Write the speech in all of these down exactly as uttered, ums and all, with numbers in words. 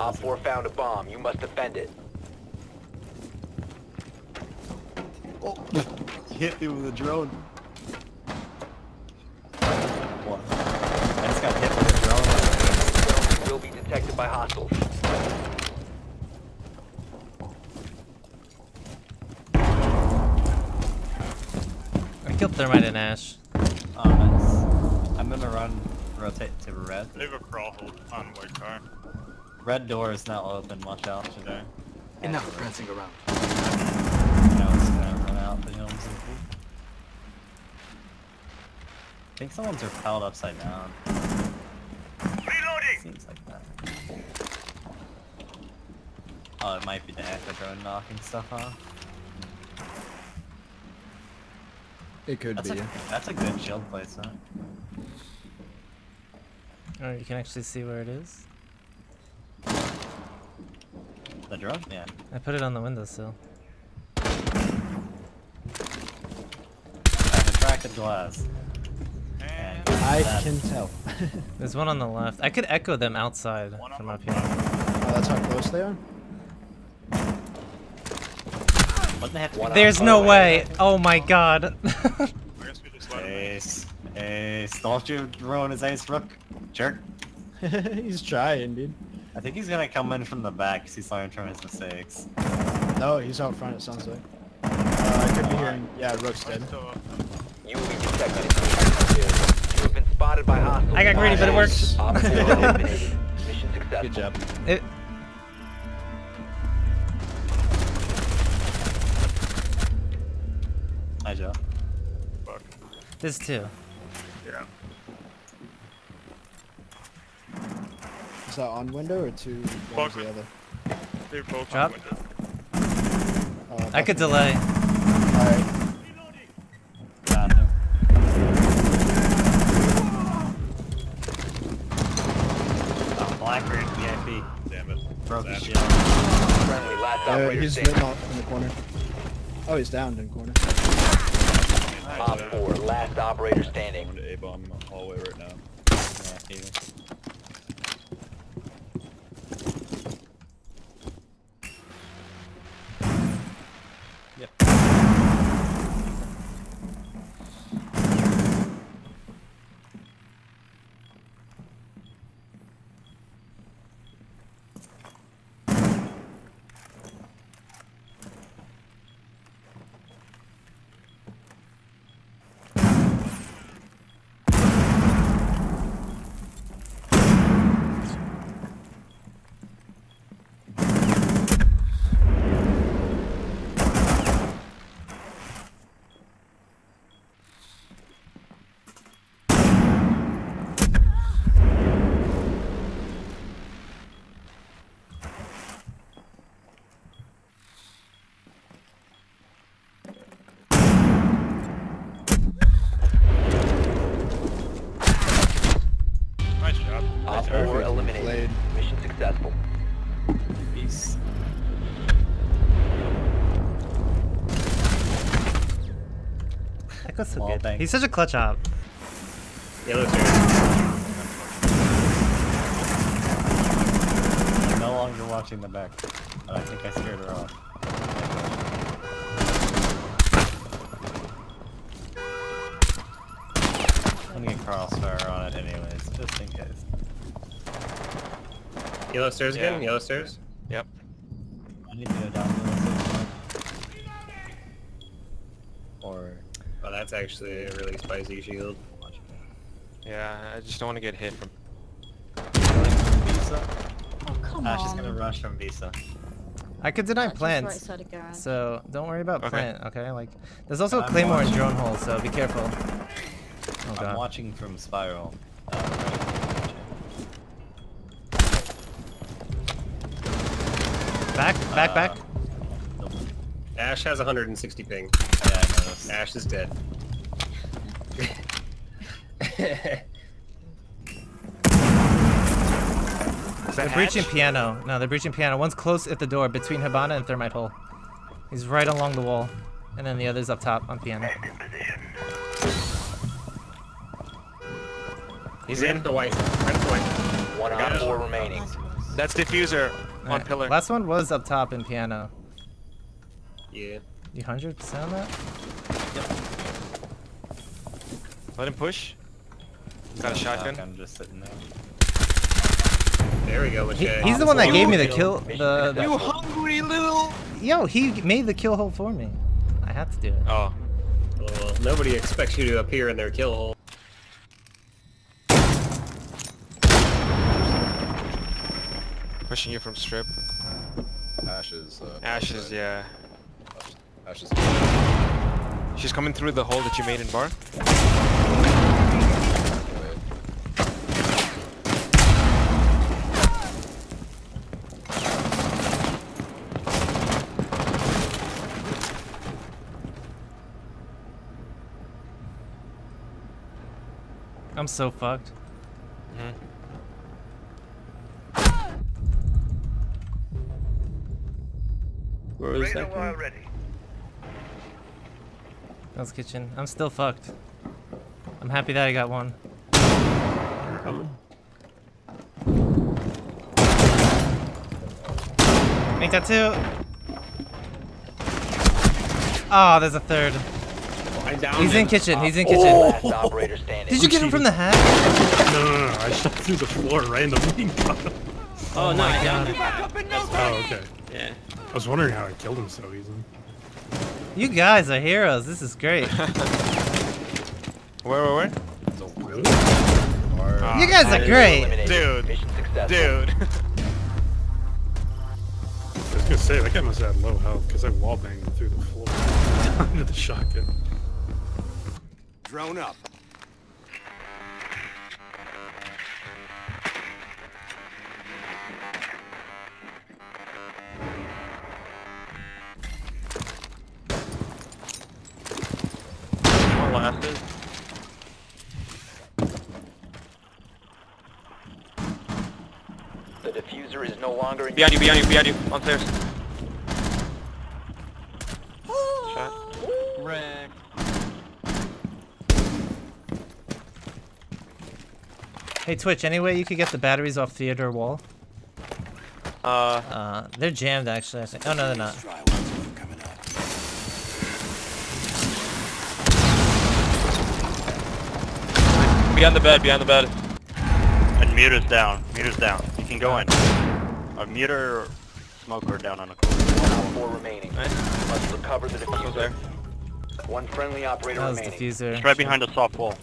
Op four found a bomb. You must defend it. Oh, hit me with a drone. What? I just got hit with a drone. You will be detected by hostiles. I killed Thermite and Ash. Oh, nice. I'm gonna run, rotate to red. They have a crawl hold on white car. Red door is now open, watch out today. Enough prancing around. Now it's gonna run out the hills and pool. I think someone's repelled upside down. Reloading! Seems like that. Oh, it might be the echo drone knocking stuff off. It could That's be. a, that's a good shield placement. Oh, you can actually see where it is. The drone? Yeah. I put it on the windowsill. I have attracted glass. And I that- can tell. There's one on the left. I could echo them outside from up here. Oh, that's how close they are? What the heck? One There's on no four. way! Oh my god! I guess we just let him in. Ace. Ace. Don't you drone his ace, Rook. Jerk. He's trying, dude. I think he's gonna come in from the back because he's learned from his mistakes. No, he's out front, it sounds like. Uh, I could be hearing. Yeah, Rook's dead. So, uh, You will be detected. You have been spotted by hostiles. I got greedy, but it worked. Op four eliminated. Mission successful. Good job. It, Hi, Joe. fuck. this too. Yeah. Is that on window or two? One Fuck the it. other? They're both Drop. on window. Uh, I could delay. Alright. Bathroom. Oh, Blackbird V I P. Damn it. Broke his That- shield. Friendly, last Uh, operator he's standing. lit off in the corner. Oh, he's downed in corner. Op four, last operator standing. Going to A-bomb hallway right now. Yeah, even. Yep. Nice job. Op Nice four job. eliminated. Played. Mission successful. Peace. Echo's so Wall good. bang. He's such a clutch op. Yellow stairs. I'm no longer watching the back. But I think I scared her off. I'm gonna get crossfire on it anyways, just in case. Yellow stairs again? Yeah. Yellow stairs? Yep. I need to go down to the Or Oh, that's actually a really spicy shield. Yeah, I just don't want to get hit from. Visa. Oh, come Ash on. is gonna rush from Visa. I could deny That's just plants, right side of garage. so don't worry about Okay. plant, okay? Like, there's also a I'm claymore and watching. drone hole, so be careful. Oh I'm god. watching from Spiral. Uh, right. Back, back, back. Uh, Ash has one hundred sixty ping. yeah, I noticed. Ash is dead. They're breaching piano. No, they're breaching piano. One's close at the door between Hibana and Thermite hole. He's right along the wall. And then the other's up top on piano. He's Ran in. to the white. Ran to the white. One Got on it. four remaining. That's diffuser on Alright, pillar. Last one was up top in piano. Yeah. You one hundred percent on that? Let him push. Got a shotgun. I'm just sitting there. There we go, He, Mache. he's the one that You- gave me the kill. The, You the hungry little. yo, he made the kill hole for me. I had to do it. Oh. Well, nobody expects you to appear in their kill hole. Pushing you from strip. Ashes. Uh, Ashes, yeah. Ashes. She's coming through the hole that you made in bar. I'm so fucked. Mm-hmm. Where was that? Hell's Kitchen. I'm still fucked. I'm happy that I got one. Make that two. Oh, there's a third. I downed He's in him. kitchen. He's in kitchen. Last operator standing. Did you get him from the hat? No, no, no, I shot through the floor randomly. Oh, no, I downed him. Oh, okay. Yeah. I was wondering how I killed him so easily. You guys are heroes. This is great. Where, where, where? Really? Ah, You guys are great. Eliminated. Dude. Mission successful. Dude. I was gonna say, that guy must have had low health because I wallbanged him through the floor into the shotgun. Drone up. One lasted. The diffuser is no longer in Behind you, behind you, behind you. On stairs. Shot. Wreck. Hey Twitch, any way you could get the batteries off theater wall? Uh, Uh, they're jammed actually. I think. Oh no, they're not. behind the bed, behind the bed. And meter's down. Meter's down. You can go in. A meter smoker down on a corner. Now four remaining. Nice. Must recover the diffuser. there. One friendly operator That was remaining. diffuser. It's right behind a soft wall.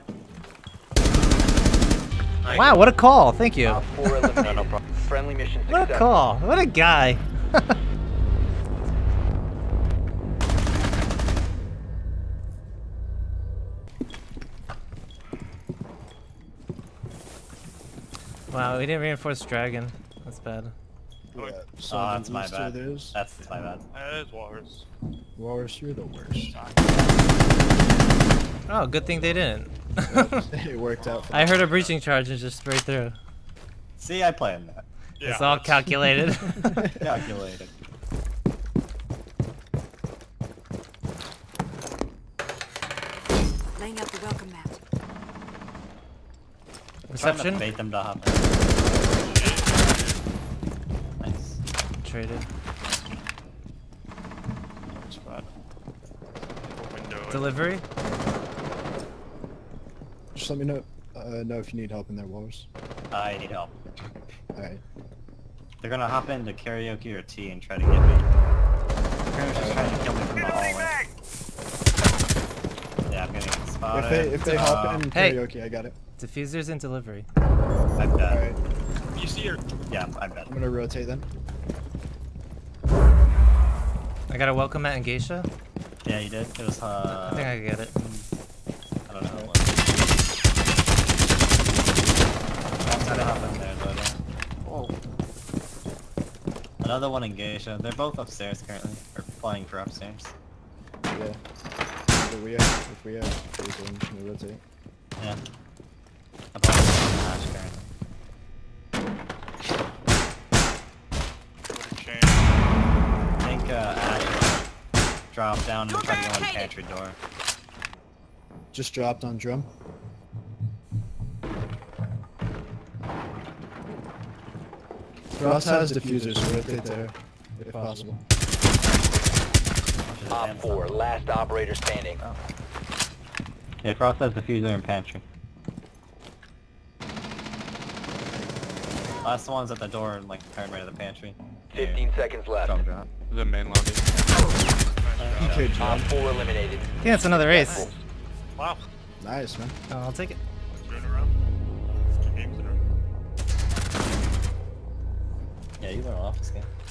Wow, what a call! Thank you. Top four eliminated. No problem. Friendly mission What a successful. call! What a guy! Wow, we didn't reinforce dragon. That's bad. Yeah, so Oh, that's the my east bad. it is. That's my bad. That is Walrus. Walrus, you're the worst. Oh, good thing they didn't. It worked out. For I heard a breaching charge and just sprayed through. See, I play in that. It's all calculated. Calculated. Laying out the welcome mat. Trying to Reception? bait them to hop in. Nice. Traded. Squad. Window. Delivery? Just let me know, uh, know if you need help in there, Walrus. I need help. Alright. They're gonna hop into karaoke or tea and try to get me. They're just trying to kill me from the hallway. Yeah, I'm getting spotted. If they if they hop Uh, in Hey. karaoke, I got it. Diffuser's in delivery. I'm dead. Alright, You see her? Yeah, I'm dead. I'm gonna rotate then. I got a welcome mat and geisha. Yeah, you did. It was, uh... I think I can get it. I don't know what it was. I'm trying to hop in there, though. Whoa. Another one in geisha. They're both upstairs currently. Or playing for upstairs. Yeah. If we have, if we have, phase one, I'm gonna rotate. Yeah. I'm on Ash currently. I think, uh, Ash dropped down and tried to go in the pantry door. Just dropped on drum. Ross has diffusers, so rotate there, if possible. Op four, last operator standing. Yeah, Cross has diffuser and pantry. Last one's at the door and like turn right to the pantry. fifteen seconds left. Dumb drop. The main lobby. Okay, Op John. four eliminated. Yeah, it's another ace. Wow. Nice, man. Oh, I'll take it. Two in a row. Two games in a row. Yeah, you went off this game.